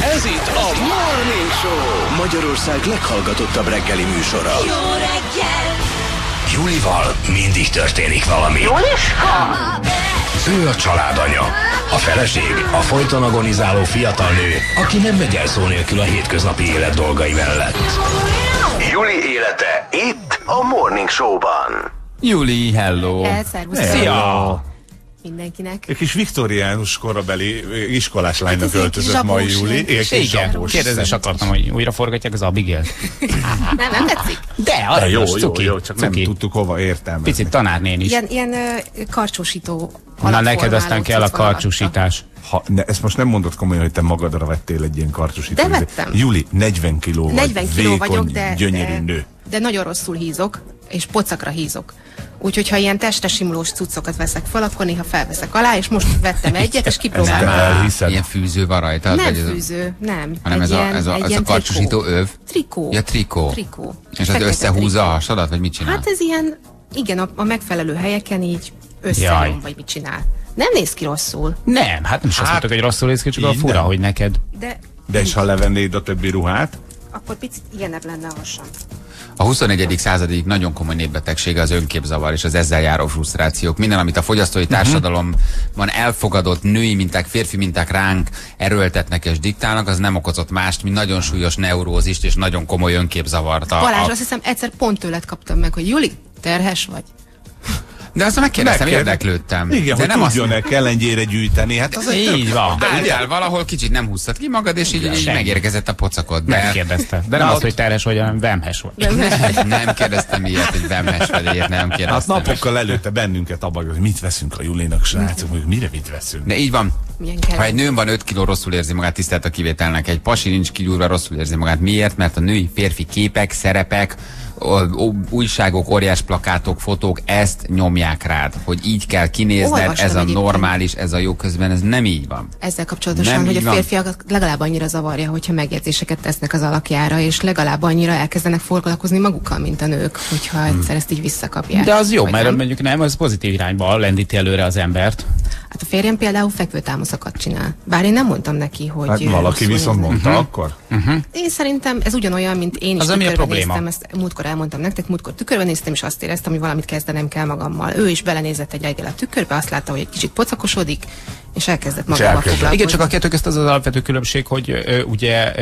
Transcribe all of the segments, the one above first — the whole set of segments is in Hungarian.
Ez itt a Morning Show, Magyarország leghallgatottabb reggeli műsora. Jó reggel! Julival mindig történik valami. Juliska! Ő a családanya, a feleség, a folyton agonizáló fiatal nő, aki nem megy el szó nélkül a hétköznapi élet dolgai mellett. Juli élete itt a Morning Show-ban. Juli, hello! Szervusz! Szia! Mindenkinek. Egy kis viktoriánus korabeli iskolás lánynak öltözött mai Juli. Igen, kérdezni akartam, hogy újra forgatják az Abigail-t. Nem tetszik? De, arra jó, cuki, jó, csak nem tudtuk hova értelmezni. Picit tanárnén is. Ilyen karcsúsító. Na neked aztán kell a karcsúsítás. Ezt most nem mondod komolyan, hogy te magadra vettél egy ilyen karcsúsító. De vettem. Juli, 40 kiló vagy, 40 kiló vagyok, gyönyörű nő. De nagyon rosszul hízok, és pocakra hízok. Úgyhogy ha ilyen testre simulós cuccokat veszek fel, akkor néha felveszek alá, és most vettem egyet, és kipróbáltam. Elhiszed? Ilyen fűző van rajta? Nem fűző, nem. Hanem ez a karcsúsító öv? Trikó. Ja, trikó. Trikó. És az összehúzza a hasadat, vagy mit csinál? Hát ez ilyen, igen, a megfelelő helyeken így összenyom, vagy mit csinál. Nem néz ki rosszul. Nem, hát nem is azt mondtuk, hogy rosszul néz ki, csak a fura, hogy neked. De és ha levennéd a többi ruhát? Akkor picit ilyenebb lenne a hasam. A 21. századig nagyon komoly népbetegsége az önképzavar és az ezzel járó frusztrációk. Minden, amit a fogyasztói társadalomban elfogadott női minták, férfi minták ránk erőltetnek és diktálnak, az nem okozott mást, mint nagyon súlyos neurózist és nagyon komoly önképzavart. Balázs, azt hiszem egyszer pont tőled kaptam meg, hogy Juli, terhes vagy? De azt megkérdeztem, érdeklődtem. Igen, de hogy nem tudjon-e kelengyére gyűjteni. Hát az így van. De álltál valahol, kicsit nem húztad ki magad, és így megérkezett a pocakod. Megkérdezte. De nem az, hogy terhes vagy, hanem vemhes vagy. Nem kérdeztem ilyet, hogy vemhes vagy, ilyet nem kérdeztem. Hát napokkal előtte bennünket abban, hogy mit veszünk a Julinak, srácok, hogy mire mit veszünk. De így van. Ha egy nőn van 5 kiló, rosszul érzi magát, tisztelt a kivételnek. Egy pasi nincs kigyúrva, rosszul érzi magát. Miért? Mert a női férfi képek, szerepek, újságok, óriás plakátok, fotók ezt nyomják rád, hogy így kell kinézned, ez a normális, ez a jó, közben ez nem így van. Ezzel kapcsolatosan, hogy a férfiak legalább annyira zavarja, hogyha megjegyzéseket tesznek az alakjára, és legalább annyira elkezdenek foglalkozni magukkal, mint a nők, hogyha egyszer ezt így visszakapják. De az jó, mert nem? mondjuk nem, az pozitív irányba lendíti előre az embert. Hát a férjem például fekvőtámaszokat csinál. Bár én nem mondtam neki, hogy... Hát valaki viszont mondta akkor? Én szerintem ez ugyanolyan, mint én is az tükörben néztem, ezt múltkor elmondtam nektek, múltkor tükörben néztem, és azt éreztem, hogy valamit kezdenem kell magammal. Ő is belenézett egy reggel a tükörbe, azt látta, hogy egy kicsit pocakosodik, és elkezdett magával foglalkozni. Igen, csak a kettő közt az az alapvető különbség, hogy ugye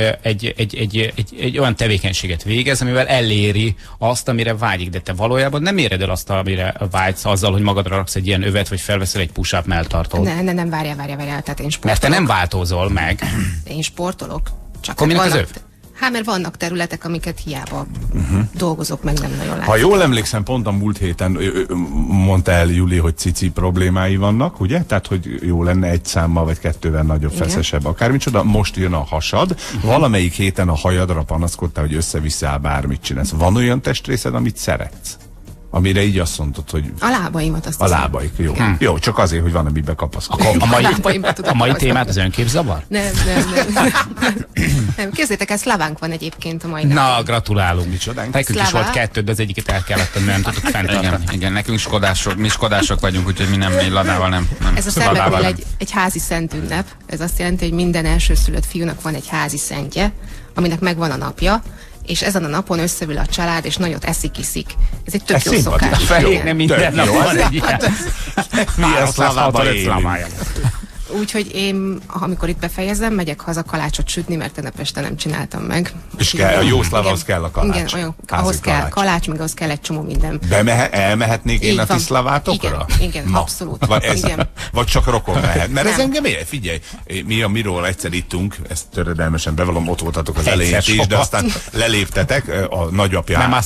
egy olyan tevékenységet végez, amivel eléri azt, amire vágyik, de te valójában nem éred el azt, amire vágysz azzal, hogy magadra raksz egy ilyen övet, vagy felveszel egy push-up melltartót. Nem, várjál, tehát én sportolok. Mert te nem változol meg. Én sportolok. Csak akkor minek az öv? Hát mert vannak területek, amiket hiába dolgozok, meg nem nagyon látszik. Ha jól emlékszem, pont a múlt héten mondta el Juli, hogy cici problémái vannak, ugye? Tehát, hogy jó lenne egy számmal vagy kettővel nagyobb, feszesebb, akármicsoda. Most jön a hasad. Valamelyik héten a hajadra panaszkodtál, hogy össze-vissza bármit csinálsz. Van olyan testrészed, amit szeretsz? Amire így azt mondod, hogy... A lábaimat azt a lábaik, jó. Jó, csak azért, hogy van, amiben kapaszkodni. A mai témát az önképzavar? Nem. Képzeljétek el, szlavánk van egyébként a mai napon. Na, gratulálunk. Micsodánk. Nekünk is volt 2, de az egyiket el kellett tenni, nem tudtuk fenntartani. Igen, nekünk mi skodások vagyunk, úgyhogy mi ladával nem. Ez a szerbeknél egy házi szentünnep. Ez azt jelenti, hogy minden elsőszülött fiúnak van egy házi szentje, aminek megvan a napja, és ezen a napon összeül a család, és nagyot eszik-iszik. Ez egy tök jó szokás. Nem minden nap van egy ilyen. Mi a szlavában Úgyhogy én, amikor itt befejezem, megyek haza kalácsot sütni, mert tegnap este nem csináltam meg. És a jó szlávához kell a kalács. Igen, ahhoz kell kalács, meg ahhoz kell egy csomó minden. Elmehetnék én a ti szlavátokra? Igen, abszolút. Vagy csak rokon mehet. Mert ez engem ér, figyelj, mi miről egyszer ittunk, ezt töredelmesen bevallom, ott voltatok az elején is, de aztán leléptetek, a nagyapja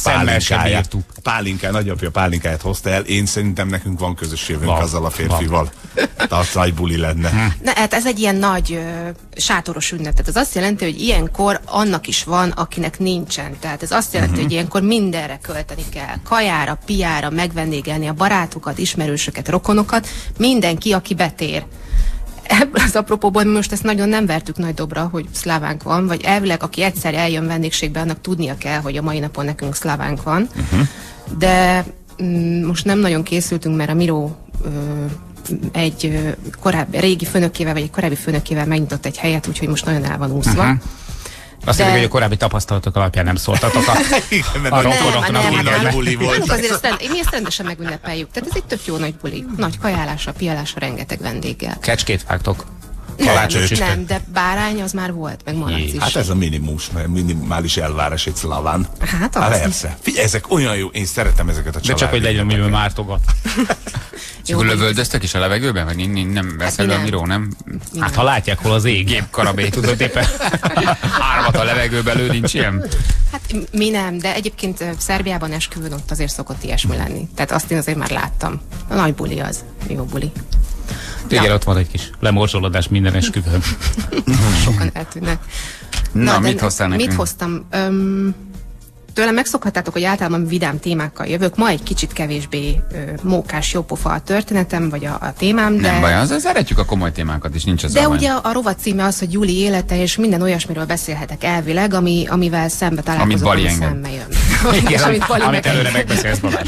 pálinkáját hozta el. Én szerintem nekünk van közös jövőnk azzal a férfival. Tehát nagy buli lenne. Hát ez egy ilyen nagy sátoros ünnep. Tehát ez azt jelenti, hogy ilyenkor annak is van, akinek nincsen. Tehát ez azt jelenti, hogy ilyenkor mindenre költeni kell. Kajára, piára, megvendégelni a barátokat, ismerősöket, rokonokat, mindenki, aki betér. Ebből az apropóból mi most ezt nagyon nem vertük nagy dobra, hogy szlávánk van, vagy elvileg, aki egyszer eljön vendégségbe, annak tudnia kell, hogy a mai napon nekünk szlávánk van. De most nem nagyon készültünk, mert a Miró egy korábbi, régi főnökével, vagy egy korábbi főnökével megnyitott egy helyet, úgyhogy most nagyon el van úszva. Azt mondjuk, hogy a korábbi tapasztalatok alapján nem szóltatok a rokonoknak. Mi ezt rendesen megünnepeljük. Tehát ez egy tök jó nagy buli. Nagy kajálásra, piálásra, rengeteg vendéggel. Kecskét vágtok. Nem, de bárány az már volt, meg malac is. Hát ez a minimális elvárás egy szlaván. Hát persze. Figyelj, ezek olyan jó, én szeretem ezeket a családi. De csak, hogy legyen, mivel mártogat. Csak lövöldöztek is a levegőben? Vagy nem vesz elő a miró, nem? Hát ha látják, hol az ég. Gépkarabé, tudod éppen. Hármat a levegőben lő, nincs ilyen? Hát mi nem, de egyébként Szerbiában esküvőn ott azért szokott ilyesmi lenni. Tehát azt én azért már láttam. A nagy buli az. Jó buli. Igen, ott van egy kis lemorzsolódás minden esküvőn. Sokan eltűnnek. Na mit hoztál nekünk? Mit hoztam? Tőlem megszokhattátok, hogy általában vidám témákkal jövök. Ma egy kicsit kevésbé mókás, jópofa a történetem, vagy a témám, de... Nem baj, az szeretjük a komoly témákat is, nincs az. De ugye a rovat címe az, hogy Juli élete, és minden olyasmiről beszélhetek elvileg, amivel szembe találkozok, ami szembe jön. Igen, amit előre megbeszélsz, Balázs.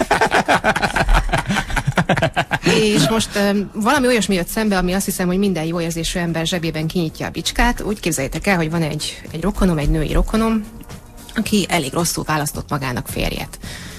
És most valami olyasmi jött szembe, ami azt hiszem, hogy minden jó érzésű ember zsebében kinyitja a bicskát. Úgy képzeljétek el, hogy van egy rokonom, egy női rokonom, aki elég rosszul választott magának férjet.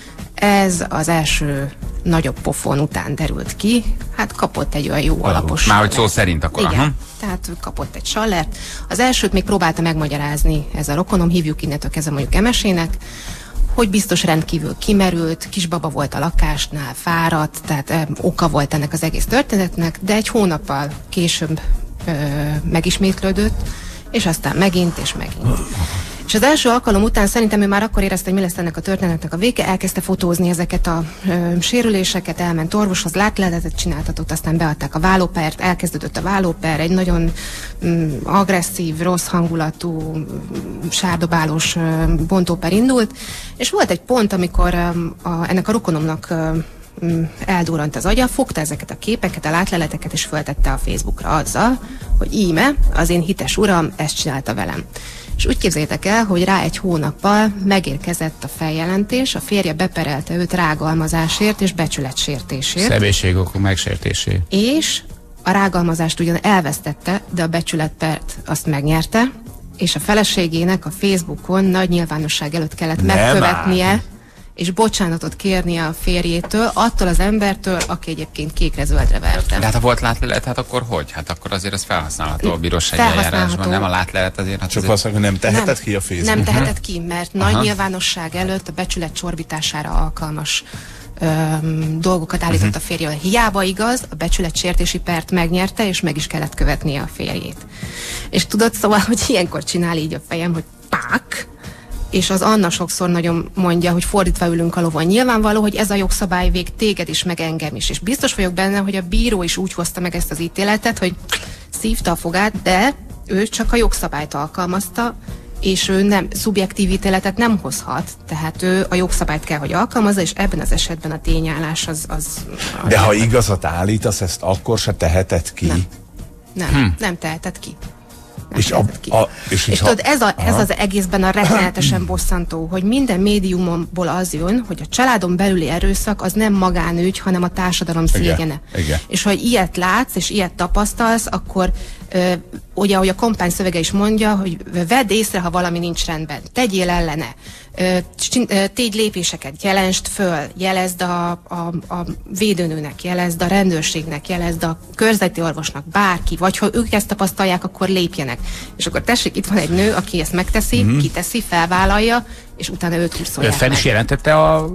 Ez az első nagyobb pofon után derült ki, hát kapott egy olyan jó alapos... Már hogy szó szerint akkor. Igen, tehát kapott egy sallert. Az elsőt még próbálta megmagyarázni ez a rokonom, hívjuk innentől kezdve mondjuk Emesének, hogy biztos rendkívül kimerült, kisbaba volt a lakásnál, fáradt, tehát oka volt ennek az egész történetnek, de egy hónappal később megismétlődött, és aztán megint és megint. És az első alkalom után szerintem ő már akkor érezte, hogy mi lesz ennek a történetnek a vége, elkezdte fotózni ezeket a sérüléseket, elment orvoshoz, látleletet csináltatott, aztán beadták a vállópert, elkezdődött a vállóper, egy nagyon agresszív, rossz hangulatú, sárdobálós bontóper indult, és volt egy pont, amikor ennek a rokonomnak eldurrant az agya, fogta ezeket a képeket, a látleleteket, és föltette a Facebookra azzal, hogy íme, az én hites uram ezt csinálta velem. És úgy képzeljétek el, hogy rá egy hónappal megérkezett a feljelentés, a férje beperelte őt rágalmazásért és becsületsértésért. Személyiségok megsértésé. És a rágalmazást ugyan elvesztette, de a becsületpert azt megnyerte, és a feleségének a Facebookon nagy nyilvánosság előtt kellett megkövetnie, és bocsánatot kérnie a férjétől, attól az embertől, aki egyébként kékre-zöldre verte. De hát ha volt látlelet, hát akkor hogy? Hát akkor azért ez felhasználható a bírósági eljárásban, nem a látlelet azért. Hát csak azt mondja, hogy nem teheted ki a Facebookon. Nem teheted ki, mert nagy nyilvánosság előtt a becsület csorbitására alkalmas dolgokat állított a férjével. Hiába igaz, a becsületsértési pert megnyerte, és meg is kellett követnie a férjét. És tudod, szóval, hogy ilyenkor csinál így a fejem, hogy pák, és az Anna sokszor nagyon mondja, hogy fordítva ülünk a lovon. Nyilvánvaló, hogy ez a jogszabály vég téged is, meg engem is. És biztos vagyok benne, hogy a bíró is úgy hozta meg ezt az ítéletet, hogy szívta a fogát, de ő csak a jogszabályt alkalmazta, és ő nem szubjektív ítéletet nem hozhat. Tehát ő a jogszabályt kell, hogy alkalmazza, és ebben az esetben a tényállás az de ha igazat állítasz, ezt akkor se teheted ki? Nem teheted ki. És tudod, ez az egészben a rettenetesen bosszantó, hogy minden médiumból az jön, hogy a családon belüli erőszak az nem magánügy, hanem a társadalom szégyene. Igen. És ha ilyet látsz, és ilyet tapasztalsz, akkor ugye, ahogy a kampány szövege is mondja, hogy vedd észre, ha valami nincs rendben, tegyél ellene, tégy lépéseket, jelensd föl, jelezd a védőnőnek, jelezd a rendőrségnek, jelezd a körzeti orvosnak, bárki, vagy ha ők ezt tapasztalják, akkor lépjenek. És akkor tessék, itt van egy nő, aki ezt megteszi, kiteszi, felvállalja, és utána őt húszolják fel is jelentette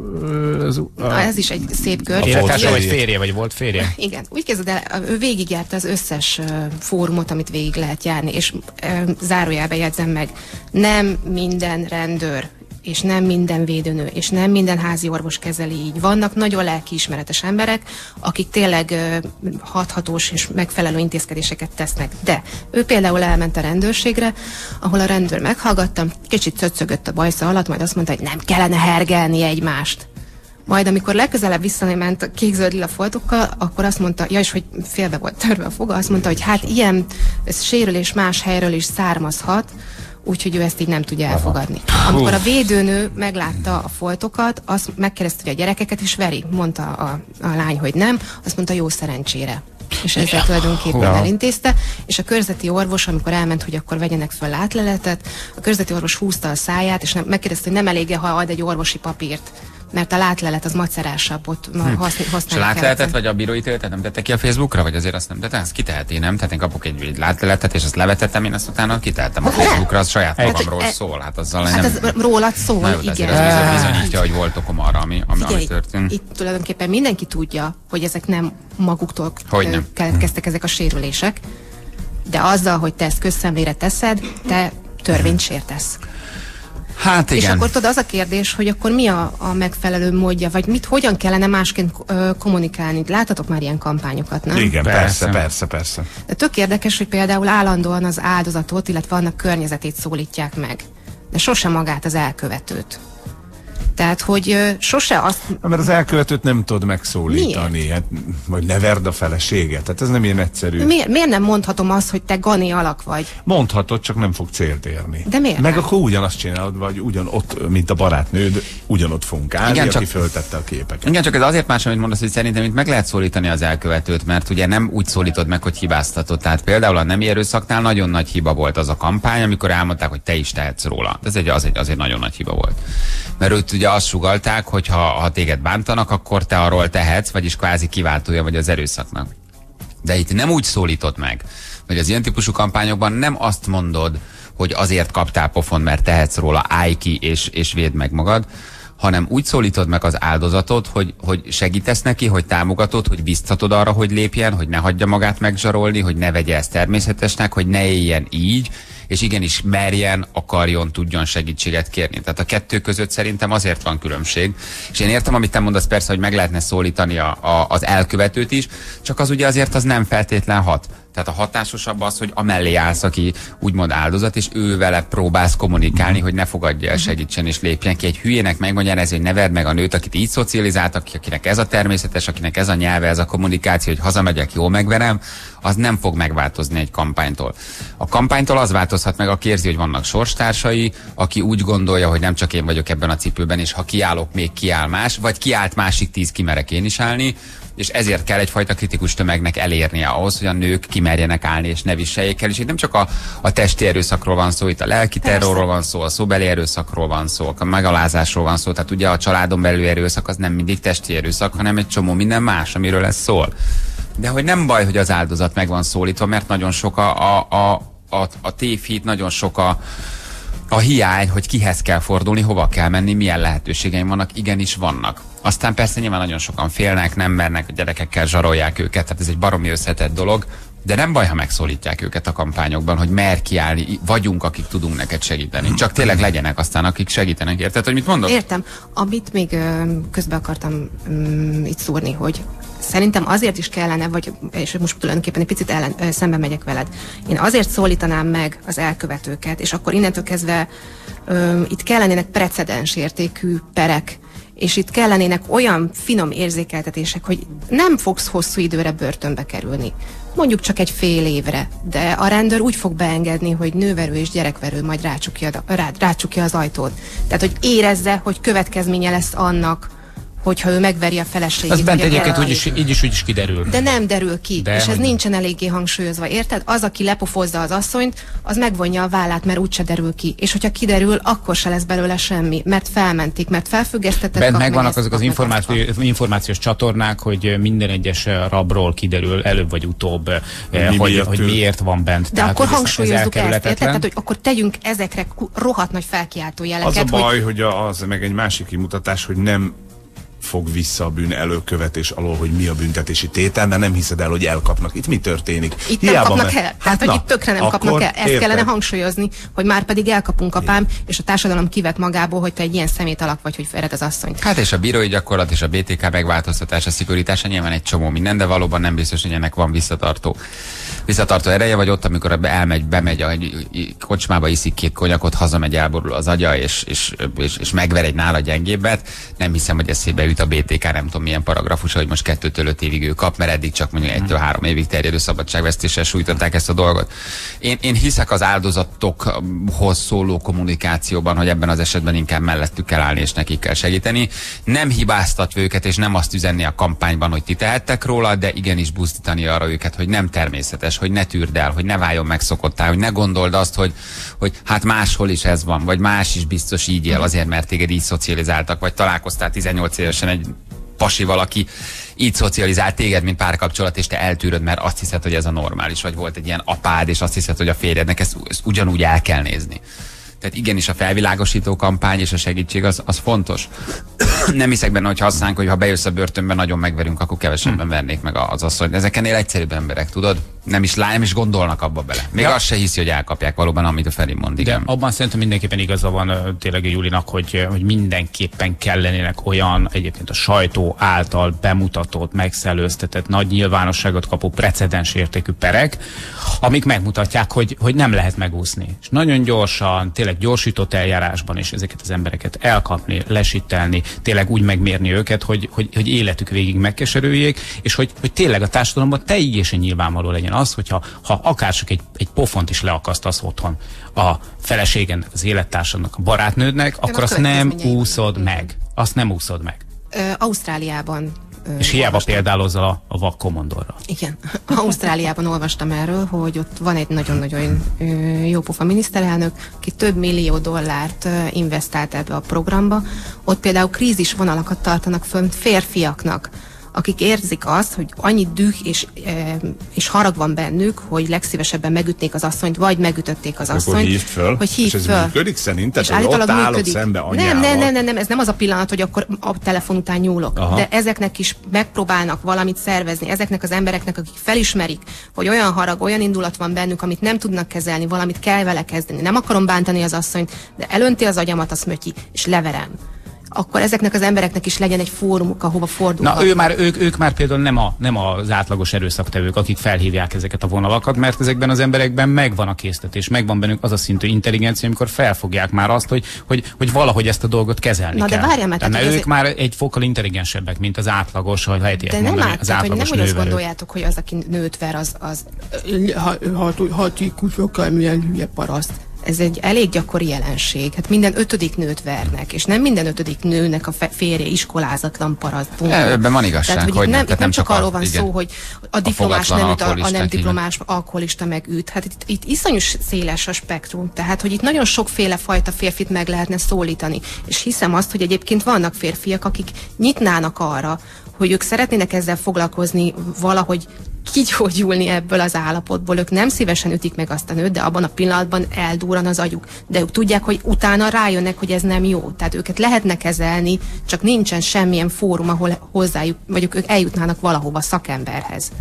ez is egy szép kör. Élettársa vagy férje, vagy volt férje? Igen, úgy képzeld el, ő végigjárta az összes fórumot, amit végig lehet járni, és zárójelbe jegyzem meg, nem minden rendőr, és nem minden védőnő, és nem minden házi orvos kezeli így. Vannak nagyon lelkiismeretes emberek, akik tényleg hathatós és megfelelő intézkedéseket tesznek. De ő például elment a rendőrségre, ahol a rendőr meghallgatta, kicsit cöccögött a bajsza alatt, majd azt mondta, hogy nem kellene hergelni egymást. Majd amikor legközelebb visszament a kék-zöld lila foltokkal, akkor azt mondta, ja, és hogy félbe volt törve a foga, azt mondta, hogy hát ilyen sérülés más helyről is származhat, úgyhogy ő ezt így nem tudja elfogadni. Amikor a védőnő meglátta a foltokat, azt megkérdezte, hogy a gyerekeket is veri, mondta a lány, hogy nem, azt mondta, jó szerencsére. És ezzel tulajdonképpen elintézte, és a körzeti orvos, amikor elment, hogy akkor vegyenek föl látleletet, a körzeti orvos húzta a száját, és megkérdezte, hogy nem elég-e, ha ad egy orvosi papírt, mert a látlelet az macerásabb, ott használják. És a látleletet vagy a bíróítéletet nem tette ki a Facebookra, vagy azért azt nem tette? Ezt kiteheti, nem? Tehát én kapok egy látleletet, és azt levetettem, én azt utána kitehettem a Facebookra, az saját magamról szól. Hát azzal nem... ez rólad szól, igen. Ez bizonyítja, hogy volt okom arra, ami történt. Itt tulajdonképpen mindenki tudja, hogy ezek nem maguktól keletkeztek ezek a sérülések, de azzal, hogy te ezt közszemlére teszed, te törvényt sértesz. Hát igen. És akkor tudod, az a kérdés, hogy akkor mi a megfelelő módja, vagy hogyan kellene másként kommunikálni. Láttatok már ilyen kampányokat, nem? Igen, persze. De tök érdekes, hogy például állandóan az áldozatot, illetve annak környezetét szólítják meg, de sosem magát az elkövetőt. Tehát, hogy sose azt... Mert az elkövetőt nem tudod megszólítani, hát, vagy ne verd a feleséget. Tehát ez nem ilyen egyszerű. Miért nem mondhatom azt, hogy te Gani alak vagy? Mondhatod, csak nem fog célt érni. De miért? Meg akkor ugyanazt csinálod, vagy ugyanott, mint a barátnőd, ugyanott fogunk állni, igen, aki föltette a képeket. Igen, csak ez azért más, amit mondasz, hogy szerintem itt meg lehet szólítani az elkövetőt, mert ugye nem úgy szólítod meg, hogy hibáztatod. Tehát például a nemi erőszaknál nagyon nagy hiba volt az a kampány, amikor elmondták, hogy te is tehetsz róla. Ez egy nagyon nagy hiba volt. Mert őt ugye azt sugallták, hogy ha téged bántanak, akkor te arról tehetsz, vagyis kvázi kiváltója vagy az erőszaknak. De itt nem úgy szólítod meg, hogy az ilyen típusú kampányokban nem azt mondod, hogy azért kaptál pofon, mert tehetsz róla, állj ki és védd meg magad, hanem úgy szólítod meg az áldozatot, hogy segítesz neki, hogy támogatod, hogy biztatod arra, hogy lépjen, hogy ne hagyja magát megzsarolni, hogy ne vegye ezt természetesnek, hogy ne éljen így, és igenis merjen, akarjon, tudjon segítséget kérni. Tehát a kettő között szerintem azért van különbség. És én értem, amit te mondasz, persze, hogy meg lehetne szólítani az elkövetőt is, csak az ugye azért az nem feltétlen hat. Tehát a hatásosabb az, hogy amellé állsz, aki úgymond áldozat, és ő vele próbálsz kommunikálni, hogy ne fogadja el, segítsen és lépjen ki. Egy hülyének megmagyarázni, hogy ne verd meg a nőt, akit így szocializáltak, akinek ez a természetes, akinek ez a nyelve, ez a kommunikáció, hogy hazamegyek, jól megverem, az nem fog megváltozni egy kampánytól. A kampánytól az változhat meg, aki érzi, hogy vannak sorstársai, aki úgy gondolja, hogy nem csak én vagyok ebben a cipőben, és ha kiállok, még kiáll más, vagy kiállt másik 10, kimerek én is állni, és ezért kell egyfajta kritikus tömegnek elérnie ahhoz, hogy a nők kimerjenek állni, és ne viseljék el. És itt nem csak a testi erőszakról van szó, itt a lelki terrorról van szó, a szóbeli erőszakról van szó, a megalázásról van szó. Tehát ugye a családon belüli erőszak az nem mindig testi erőszak, hanem egy csomó minden más, amiről ez szól. De hogy nem baj, hogy az áldozat meg van szólítva, mert nagyon sok a tévhit, nagyon sok a hiány, hogy kihez kell fordulni, hova kell menni, milyen lehetőségeim vannak, igenis vannak. Aztán persze nyilván nagyon sokan félnek, nem mernek, a gyerekekkel zsarolják őket, tehát ez egy baromi összetett dolog, de nem baj, ha megszólítják őket a kampányokban, hogy mer kiállni, vagyunk, akik tudunk neked segíteni. Csak tényleg legyenek aztán, akik segítenek. Érted, hogy mit mondok? Értem. Amit még közben akartam itt szúrni, hogy szerintem azért is kellene, és most tulajdonképpen egy picit szembe megyek veled. Én azért szólítanám meg az elkövetőket, és akkor innentől kezdve itt kellenének precedens értékű perek, és itt kellenének olyan finom érzékeltetések, hogy nem fogsz hosszú időre börtönbe kerülni. Mondjuk csak egy fél évre, de a rendőr úgy fog beengedni, hogy nőverő és gyerekverő majd rácsukja az ajtót. Tehát, hogy érezze, hogy következménye lesz annak, hogyha ő megveri a feleségét. Az bent egyébként így is kiderül. De nem derül ki, és ez nincsen eléggé hangsúlyozva, érted? Az, aki lepofozza az asszonyt, az megvonja a vállát, mert úgyse derül ki. És hogyha kiderül, akkor se lesz belőle semmi, mert felmentik, mert felfüggesztettek. Bent megvannak azok az információs csatornák, hogy minden egyes rabról kiderül előbb vagy utóbb, hogy miért van bent. De tehát, akkor hangsúlyozzuk ezt, érted? Tehát, hogy akkor tegyünk ezekre rohadt nagy felkiáltó jeleket. Az a baj, hogy az meg egy másik kimutatás, hogy nem fog vissza a bűn előkövetés alól, hogy mi a büntetési tétel, mert nem hiszed el, hogy elkapnak. Itt mi történik? Itt nem kapnak el. Hát, hogy itt tökre nem kapnak el. Ezt kellene hangsúlyozni, hogy már pedig elkapunk apám, és a társadalom kivett magából, hogy te egy ilyen szemét alak vagy, hogy fered az asszonyt. Hát és a bírói gyakorlat és a BTK megváltoztatása, szigorítása nyilván egy csomó minden, de valóban nem biztos, hogy ennek van visszatartó ereje, vagy ott, amikor bemegy a kocsmába, iszik 2 konyakot, hazamegy, elborul az agya, és megver egy nála gyengébbet. Nem hiszem, hogy eszébe beüt a BTK nem tudom milyen paragrafusa, hogy most 2-től 5 évig ő kap, mert eddig csak mondjuk 1-től 3 évig terjedő szabadságvesztéssel sújtották ezt a dolgot. Én hiszek az áldozatokhoz szóló kommunikációban, hogy ebben az esetben inkább mellettük kell állni, és nekik kell segíteni. Nem hibáztatva őket, és nem azt üzenni a kampányban, hogy ti tehettek róla, de igenis buzdítani arra őket, hogy nem természetes, hogy ne tűrd el, hogy ne váljon megszokottá, hogy ne gondold azt, hogy hát máshol is ez van, vagy más is biztos így él, azért mert téged így szocializáltak, vagy találkoztál 18 évesen egy pasival, aki így szocializált téged, mint párkapcsolat, és te eltűröd, mert azt hiszed, hogy ez a normális, vagy volt egy ilyen apád, és azt hiszed, hogy a férjednek ezt ugyanúgy el kell nézni. Tehát igenis a felvilágosító kampány és a segítség az fontos. Nem hiszek benne, hogy használunk, hogy ha bejössz a börtönbe, nagyon megverünk, akkor kevesebben vernék meg az asszonyt. Ezeknél egyszerűbb emberek, tudod? Nem is gondolnak abba bele. Még azt se hiszi, hogy elkapják valóban, amit a Feri mond. Igen. De abban szerintem mindenképpen igaza van tényleg Julinak, hogy mindenképpen kellenének olyan egyébként a sajtó által bemutatott, megszellőztetett, nagy nyilvánosságot kapó precedens értékű perek, amik megmutatják, hogy nem lehet megúszni. És nagyon gyorsan, tényleg gyorsított eljárásban is ezeket az embereket elkapni, lesittelni, tényleg úgy megmérni őket, hogy életük végig megkeserüljék, és hogy tényleg a társadalomban teljesen nyilvánvaló legyen az, hogyha akár csak egy pofont is leakasztasz otthon a feleségennek, az élettársadnak, a barátnődnek, akkor azt nem úszod meg. Azt nem úszod meg. Ausztráliában és hiába példálozza a vak kommandorra. Igen. Ausztráliában olvastam erről, hogy ott van egy nagyon-nagyon jópofa miniszterelnök, aki több millió dollárt investált ebbe a programba. Ott például krízis vonalakat tartanak fönn férfiaknak, akik érzik azt, hogy annyi düh és harag van bennük, hogy legszívesebben megütnék az asszonyt, vagy megütötték az asszonyt. Hogy hívd föl. És ez működik szerinted? És állítólag ott állok működik. szembe anyával. Nem, ez nem az a pillanat, hogy akkor a telefon után nyúlok. Aha. De ezeknek is megpróbálnak valamit szervezni. Ezeknek az embereknek, akik felismerik, hogy olyan harag, olyan indulat van bennük, amit nem tudnak kezelni, valamit kell vele kezdeni. Nem akarom bántani az asszonyt, de elönti az agyamat a szmötyi, és leverem. Akkor ezeknek az embereknek is legyen egy fórumuk, ahova fordulhatnak. Na, ők már például nem az átlagos erőszaktevők, akik felhívják ezeket a vonalakat, mert ezekben az emberekben megvan a késztetés, megvan bennük az a szintű intelligencia, amikor felfogják már azt, hogy valahogy ezt a dolgot kezelni kell. De várjál, mert ők már egy fokkal intelligensebbek, mint az átlagos, hogy lehet ilyet mondani, az átlagos nőverő. Nem úgy gondoljátok, hogy az, aki nőt ver, az hatikus, akármilyen hülye paraszt. Ez egy elég gyakori jelenség. Hát minden 5. nőt vernek, és nem minden 5. nőnek a férje iskolázatlan paraszt. Ebben van igazság, tehát, hogy nem csak arról van igen, szó, hogy a diplomás nem üt, a nem diplomás alkoholista meg üt. Hát itt iszonyos széles a spektrum. Tehát, hogy itt nagyon sokféle fajta férfit meg lehetne szólítani. És hiszem azt, hogy egyébként vannak férfiak, akik nyitnának arra, hogy ők szeretnének ezzel foglalkozni, valahogy kigyógyulni ebből az állapotból. Ők nem szívesen ütik meg azt a nőt, de abban a pillanatban eldurran az agyuk. De ők tudják, hogy utána rájönnek, hogy ez nem jó. Tehát őket lehetne kezelni, csak nincsen semmilyen fórum, ahol hozzájuk, vagy ők eljutnának valahova szakemberhez.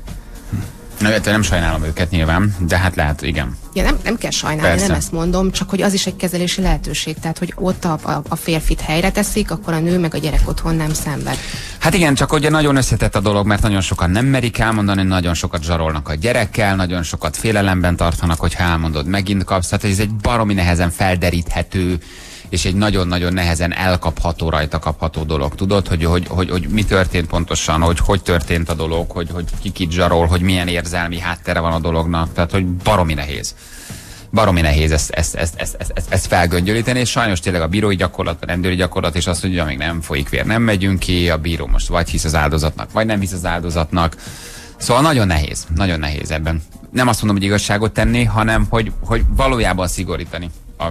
Na, nem sajnálom őket nyilván, de hát lehet, igen. Ja, nem kell sajnálni, persze. Nem ezt mondom, csak hogy az is egy kezelési lehetőség. Tehát, hogy ott a férfit helyre teszik, akkor a nő meg a gyerek otthon nem szenved. Hát igen, csak ugye nagyon összetett a dolog, mert nagyon sokan nem merik elmondani, nagyon sokat zsarolnak a gyerekkel, nagyon sokat félelemben tartanak, hogyha elmondod, megint kapsz. Tehát ez egy baromi nehezen felderíthető, és egy nagyon-nagyon nehezen elkapható, rajta kapható dolog. Tudod, hogy mi történt pontosan, hogy történt a dolog, hogy kit zsarol, hogy milyen érzelmi háttere van a dolognak. Tehát, hogy baromi nehéz. Baromi nehéz ezt felgöngyölíteni, és sajnos tényleg a bírói gyakorlat, a rendőri gyakorlat, és az, hogy amíg nem folyik vér, nem megyünk ki, a bíró most vagy hisz az áldozatnak, vagy nem hisz az áldozatnak. Szóval nagyon nehéz ebben. Nem azt mondom, hogy igazságot tenni, hanem hogy valójában szigorítani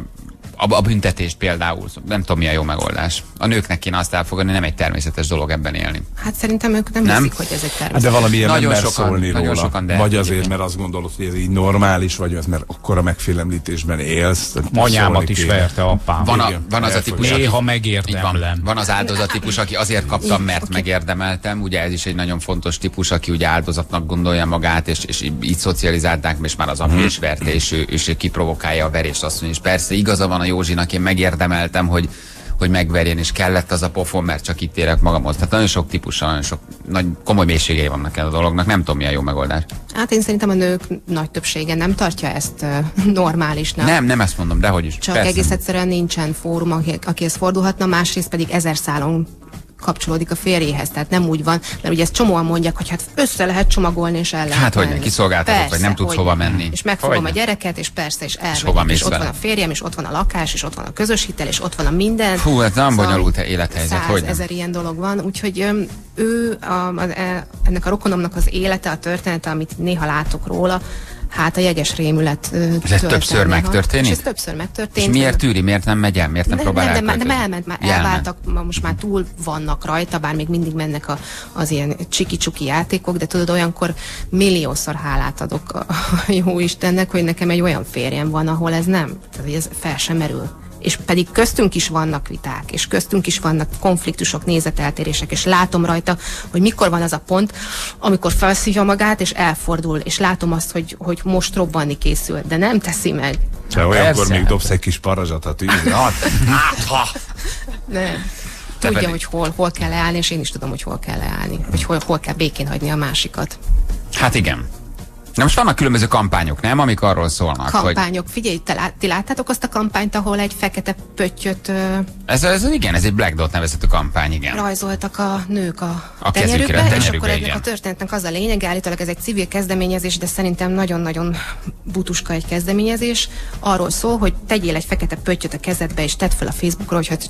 a büntetést például. Nem tudom, mi a jó megoldás. A nőknek kéne azt elfogadni, nem egy természetes dolog ebben élni. Hát szerintem ők nem hiszik, hogy ez egy természetes. De valamilyen nagyon nem sokan, szólni róla. Sokan, de vagy azért, mert azt gondolod, hogy ez így normális, vagy az, mert akkora megfélemlítésben élsz. Anyámat is verte apám. Van az a típus, néha megérdemlem. Van az áldozat típus, aki azért kaptam, mert megérdemeltem. Ugye ez is egy nagyon fontos típus, aki ugye áldozatnak gondolja magát, és így szocializálták, és már az apja is verte, és ő kiprovokálja a verést, azt mondja, és persze igaza van a Józsinak, én megérdemeltem, hogy megverjen, és kellett az a pofon, mert csak itt érek magamhoz. Tehát nagyon sok típusa, nagyon sok nagy komoly mélységei vannak el a dolognak. Nem tudom, mi a jó megoldás. Hát én szerintem a nők nagy többsége nem tartja ezt normálisnak. Nem ezt mondom, dehogy is. Csak persze. Egész egyszerűen nincsen fórum, akihez fordulhatna, másrészt pedig 1000 szálon kapcsolódik a férjéhez, tehát nem úgy van, mert ugye ezt csomóan mondják, hogy hát össze lehet csomagolni, és el lehet Hát, hogy menni. kiszolgáltatott, vagy nem tudsz hova menni. És megfogom Hogyne. a gyereket, és persze, és elmegyek, hova mész és ott vele? van a férjem, és ott van a lakás, és ott van a közös hitel, és ott van a minden. Fú, hát nem bonyolult élethelyzet, 100 hogy nem? 000 ilyen dolog van, úgyhogy ő, ennek a rokonomnak az élete, a története, amit néha látok róla, hát a jeges rémület Ez többször megtörténik? És ez többször megtörtént. És miért tűri, miért nem megy el, miért nem próbál de elköltözni? elment, már elváltak, most már túl vannak rajta, bár még mindig mennek az ilyen csiki-csuki játékok, de tudod, olyankor milliószor hálát adok a jó Istennek, hogy nekem egy olyan férjem van, ahol ez nem, tehát hogy ez fel sem merül. És pedig köztünk is vannak viták, és köztünk is vannak konfliktusok, nézeteltérések, és látom rajta, hogy mikor van az a pont, amikor felszívja magát, és elfordul, és látom azt, hogy most robbanni készül, de nem teszi meg. De olyankor Persze. még dobsz egy kis parazsatot, Nem. Tudja, hogy hol kell leállni, és én is tudom, hogy hol kell leállni, hogy hol kell békén hagyni a másikat. Hát igen. Na most vannak különböző kampányok, nem? Amik arról szólnak, Kampányok. Figyelj, ti láttátok azt a kampányt, ahol egy fekete pöttyöt Ez igen, ez egy Black Dot nevezetű kampány, igen. rajzoltak a nők a kezükre, tenyerükbe, és tenyerükbe, akkor ennek igen. a történetnek az a lényeg, állítólag ez egy civil kezdeményezés, de szerintem nagyon-nagyon butuska egy kezdeményezés. Arról szól, hogy tegyél egy fekete pöttyöt a kezedbe, és tedd fel a Facebookra, hogy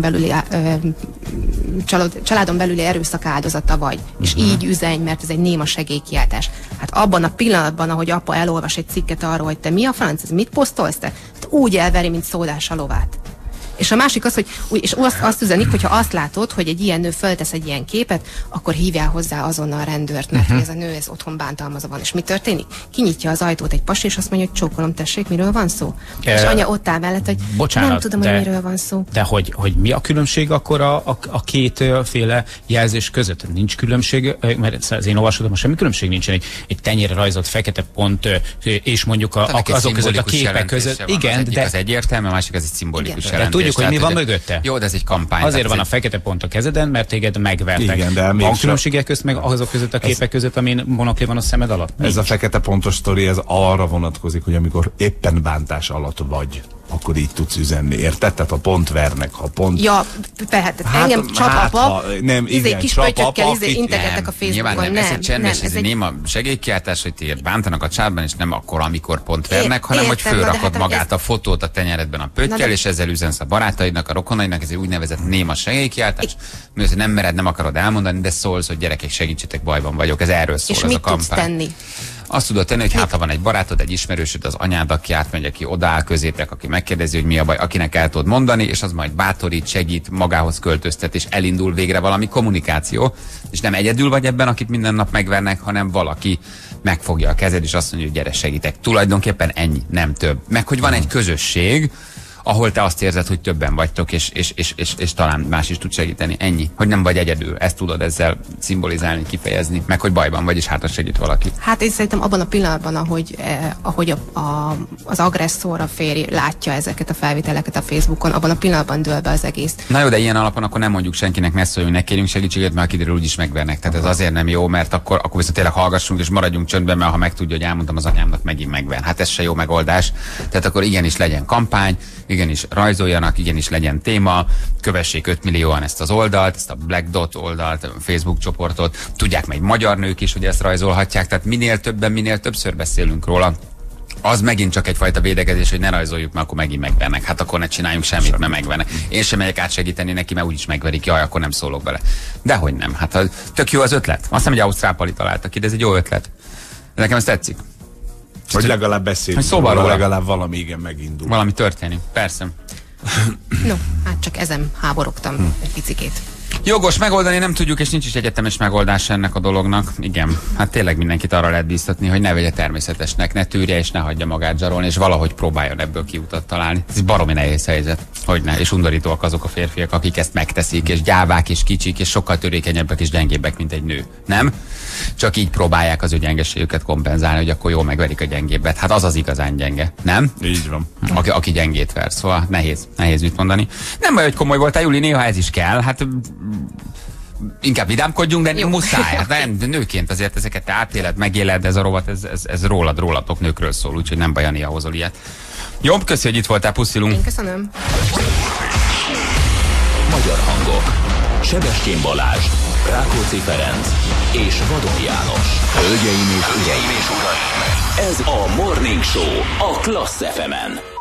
családon belüli erőszak áldozata vagy. És így üzenj, mert ez egy néma segélykiáltás. Hát abban a pillanatban, ahogy apa elolvas egy cikket arról, hogy te mi a franc, ez mit posztolsz te? Úgy elveri, mint szódás a lovát. És a másik az, hogy és azt üzenik, hogyha azt látod, hogy egy ilyen nő föltesz egy ilyen képet, akkor hívjál hozzá azonnal a rendőrt, mert hogy ez a nő ez otthon bántalmazva van. És mi történik? Kinyitja az ajtót egy pasi, és azt mondja, hogy csókolom, tessék, miről van szó? És anya ott áll mellett, hogy Bocsánat, nem tudom, hogy miről van szó. De hogy mi a különbség akkor a kétféle jelzés között? Nincs különbség, mert az én olvasodom, semmi különbség nincsen. Egy tenyérre rajzolt fekete pont, és mondjuk azok között a képek között. Igen, de az egyértelmű, a másik az egy szimbolikus de jelentés. tudjuk, hogy mi van Tehát, mögötte. Jó, de ez egy kampány. Azért tehát van a fekete pont a kezeden, mert téged megvertek. Igen, de van mégsem. különbségek közt, meg azok között a képek között, amin monokli van a szemed alatt? Ez a fekete pontos sztori, ez arra vonatkozik, hogy amikor éppen bántás alatt vagy, akkor így tudsz üzenni, érted? Tehát ha pont vernek, ha pont... Ja, tehát engem csap apa, nem, igen, kis csap pöttyökkel apa, akit- integettek a Nyilván Facebookon. nem, ez egy csendes, ez ez egy néma segélykiáltás, hogy téged bántanak a csárban, és nem akkor, amikor pont vernek, hanem hogy értem, na de fölrakod hát magát ez- a fotót a tenyeredben a pöttyel, Na de- és ezzel üzensz a barátaidnak, a rokonaidnak, ez egy úgynevezett néma segélykiáltás, mert nem mered, nem akarod elmondani, de szólsz, hogy gyerekek, segítsetek, bajban vagyok, ez erről szól és ez a mit tudsz kampány. tenni? Azt tudod tenni, hogy hát ha van egy barátod, egy ismerősöd, az anyád, aki átmegy, aki odaáll középek, aki megkérdezi, hogy mi a baj, akinek el tudod mondani, és az majd bátorít, segít, magához költöztet, és elindul végre valami kommunikáció. És nem egyedül vagy ebben, akit minden nap megvernek, hanem valaki megfogja a kezed, és azt mondja, hogy gyere, segítek. Tulajdonképpen ennyi, nem több. Meg hogy van egy közösség, ahol te azt érzed, hogy többen vagytok, és talán más is tud segíteni. Ennyi. Hogy nem vagy egyedül. Ezt tudod ezzel szimbolizálni, kifejezni. Meg hogy bajban vagy, és hátra segít valaki. Hát én szerintem abban a pillanatban, ahogy az agresszor, a férj látja ezeket a felvételeket a Facebookon, abban a pillanatban dől be az egész. Na jó, de ilyen alapon akkor nem mondjuk senkinek, ne szóljunk, ne kérjünk segítséget, mert kiderül, úgyis megvernek. Tehát ez azért nem jó, mert akkor viszont tényleg hallgassunk és maradjunk csöndben, mert ha megtudja, hogy elmondtam az anyámnak, megint megver. Hát ez se jó megoldás. Tehát akkor igenis legyen kampány, igenis rajzoljanak, igenis legyen téma, kövessék 5 millióan ezt az oldalt, ezt a Black Dot oldalt, a Facebook csoportot, tudják meg magyar nők is, hogy ezt rajzolhatják, tehát minél többen, minél többször beszélünk róla. Az megint csak egyfajta védekezés, hogy ne rajzoljuk, mert akkor megint megvernek. Hát akkor ne csináljunk semmit, mert megvernek. Én sem megyek átsegíteni neki, mert úgyis megverik, jaj, akkor nem szólok bele. Dehogy nem. Hát tök jó az ötlet. Azt hiszem, hogy ausztrál pali találta ki, de ez egy jó ötlet. Nekem ez tetszik. Hogy legalább beszélünk, Hogy szóval róla. legalább valami igen megindul. Valami történik, persze. No, hát csak ezen háborogtam egy picikét. Jogos, megoldani nem tudjuk, és nincs is egyetemes megoldás ennek a dolognak. Igen, hát tényleg mindenkit arra lehet bíztatni, hogy ne vegye természetesnek, ne tűrje és ne hagyja magát zsarolni, és valahogy próbáljon ebből kiutat találni. Ez baromi nehéz helyzet. Hogyne, és undorítóak azok a férfiak, akik ezt megteszik, és gyávák, és kicsik, és sokkal törékenyebbek és gyengébbek, mint egy nő. Nem? Csak így próbálják az ő gyengeségüket kompenzálni, hogy akkor jól megverik a gyengébbet. Hát az az igazán gyenge, nem? Így van. Aki gyengét ver, szóval nehéz mit mondani. Nem baj, hogy komoly voltál, Juli, néha ez is kell. Hát inkább vidámkodjunk, de muszáj. Hát nem, de nőként azért ezeket te átéled, megéled, ez a rovat, ez rólatok, nőkről szól, úgyhogy nem baj, Jani, hozol ilyet. Jobb, köszi, hogy itt voltál, puszilunk. Én köszönöm. Magyar hangok Sebestyén Balázs, Rákóczi Ferenc és Vadon János. Hölgyeim és uraim, ez a Morning Show a Klassz FM-en.